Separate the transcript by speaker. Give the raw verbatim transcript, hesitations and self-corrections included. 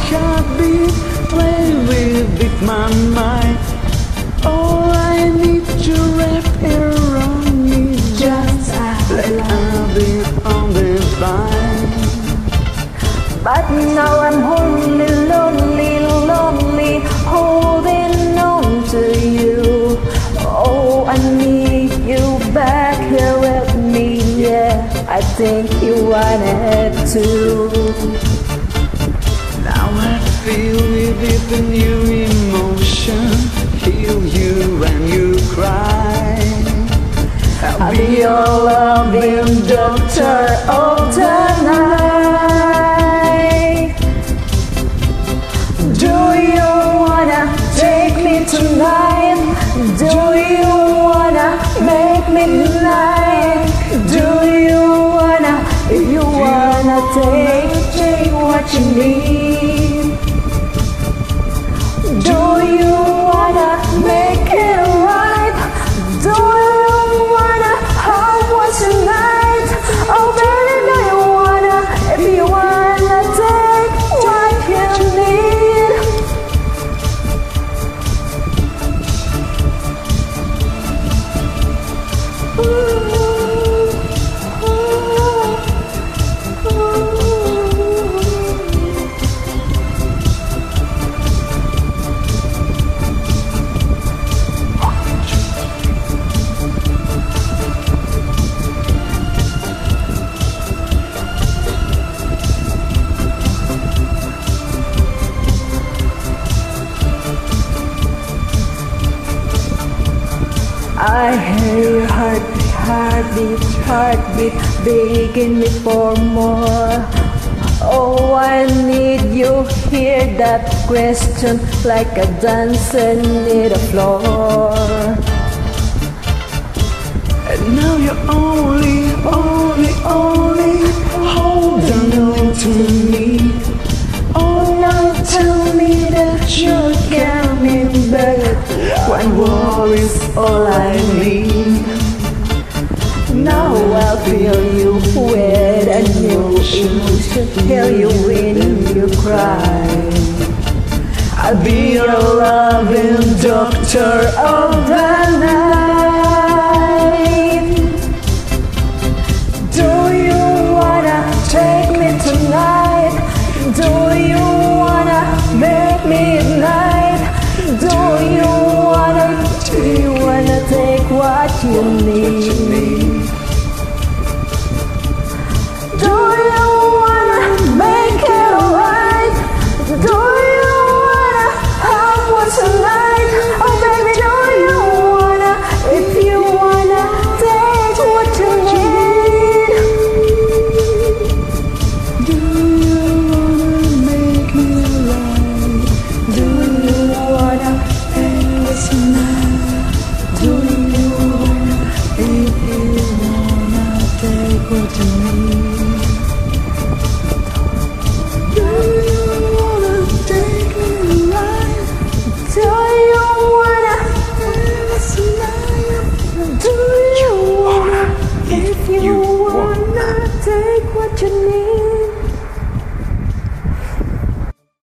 Speaker 1: heartbeat, play with my mind. All I need to wrap around me, just like I've been on this vine.
Speaker 2: But now I'm only lonely, lonely, holding on to you. Oh, I need you back here with me, yeah, I think you wanted to.
Speaker 1: Now I feel it deep in your emotion, heal you when you cry.
Speaker 2: I'll, I'll be your loving doctor of the night. Do you wanna take me tonight? Do you wanna make me tonight? Do you wanna, if you wanna take, take what you need? Do you wanna make it right? Do you wanna have one tonight? Oh baby, do you wanna, if you wanna take what you need? Ooh. I hear your heartbeat, heartbeat, heartbeat, begging me for more. Oh, I need you, hear that question like a dancer near the floor.
Speaker 1: And now you're only, only, only holding on to me.
Speaker 2: Oh, now tell me that you're coming back.
Speaker 1: One war is all I need.
Speaker 2: Now I'll feel you wet and you should hear you when you cry.
Speaker 1: I'll be your loving doctor of the night.
Speaker 2: Do you wanna take me tonight? Do you wanna make me night? Do you wanna, do you wanna take what you need? Do you wanna make it right? Do you wanna have one tonight? Oh baby, do you wanna, if you wanna take what you need?
Speaker 1: Do you wanna make me right? Do you wanna take it tonight? Do you wanna, if you wanna take what you need?